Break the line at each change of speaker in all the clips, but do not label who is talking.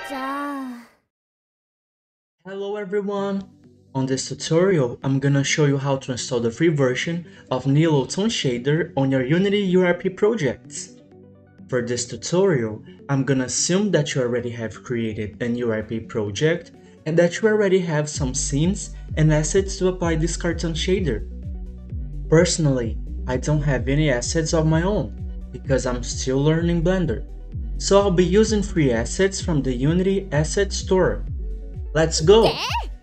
진짜.
Hello everyone! On this tutorial, I'm gonna show you how to install the free version of Nilo Toon Shader on your Unity URP projects. For this tutorial, I'm gonna assume that you already have created an URP project and that you already have some scenes and assets to apply this cartoon shader. Personally, I don't have any assets of my own because I'm still learning Blender, so I'll be using free assets from the Unity Asset Store. Let's go!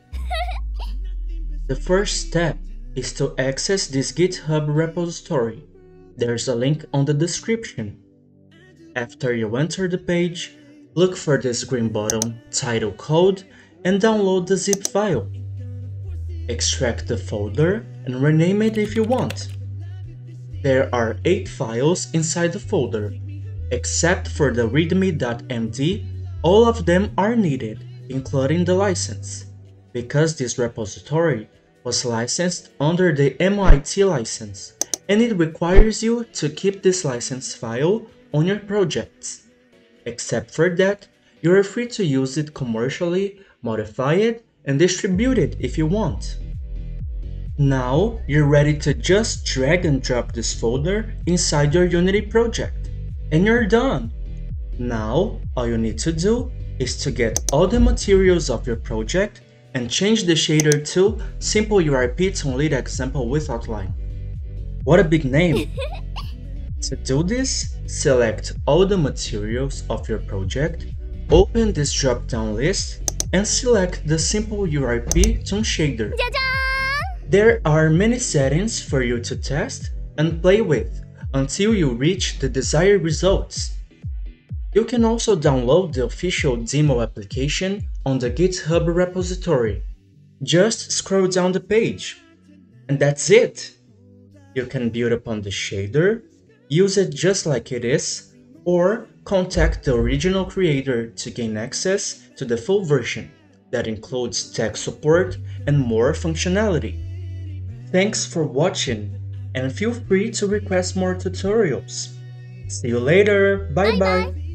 The first step is to access this GitHub repository. There's a link on the description. After you enter the page, look for this green button, Title Code, and download the zip file. Extract the folder and rename it if you want. There are 8 files inside the folder. Except for the readme.md, all of them are needed, including the license, because this repository was licensed under the MIT license, and it requires you to keep this license file on your projects. Except for that, you are free to use it commercially, modify it, and distribute it if you want. Now, you're ready to just drag and drop this folder inside your Unity project, and you're done! Now, all you need to do is to get all the materials of your project and change the shader to Simple URP Toon Lead Example with Outline. What a big name! To do this, select all the materials of your project, open this drop-down list, and select the Simple URP Toon Shader. There are many settings for you to test and play with until you reach the desired results. You can also download the official demo application on the GitHub repository. Just scroll down the page. And that's it! You can build upon the shader, use it just like it is, or contact the original creator to gain access to the full version that includes tech support and more functionality. Thanks for watching, and feel free to request more tutorials. See you later, bye bye!